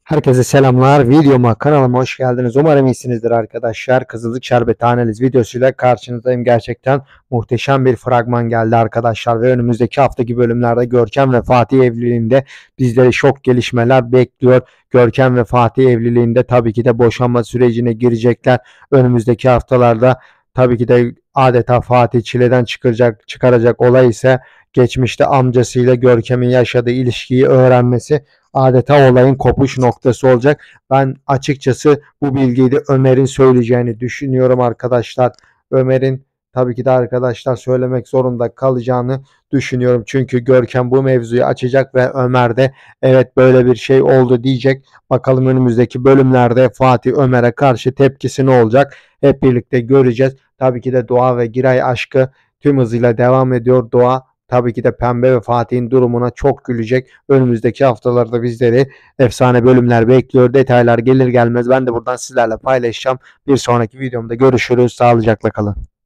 Herkese selamlar. Videoma, kanalıma hoş geldiniz. Umarım iyisinizdir arkadaşlar. Kızılcık Şerbeti analiz videosuyla karşınızdayım. Gerçekten muhteşem bir fragman geldi arkadaşlar. Ve önümüzdeki haftaki bölümlerde Görkem ve Fatih evliliğinde bizleri şok gelişmeler bekliyor. Görkem ve Fatih evliliğinde tabii ki de boşanma sürecine girecekler. Önümüzdeki haftalarda tabii ki de adeta Fatih çileden çıkaracak olay ise geçmişte amcasıyla Görkem'in yaşadığı ilişkiyi öğrenmesi adeta olayın kopuş noktası olacak. Ben açıkçası bu bilgiyi de Ömer'in söyleyeceğini düşünüyorum arkadaşlar. Ömer'in tabii ki de arkadaşlar söylemek zorunda kalacağını düşünüyorum. Çünkü Görkem bu mevzuyu açacak ve Ömer de evet böyle bir şey oldu diyecek. Bakalım önümüzdeki bölümlerde Fatih Ömer'e karşı tepkisi ne olacak? Hep birlikte göreceğiz. Tabii ki de Doğa ve Giray aşkı tüm hızıyla devam ediyor. Doğa tabii ki de Pembe ve Fatih'in durumuna çok gülecek. Önümüzdeki haftalarda bizleri efsane bölümler bekliyor. Detaylar gelir gelmez ben de buradan sizlerle paylaşacağım. Bir sonraki videomda görüşürüz. Sağlıcakla kalın.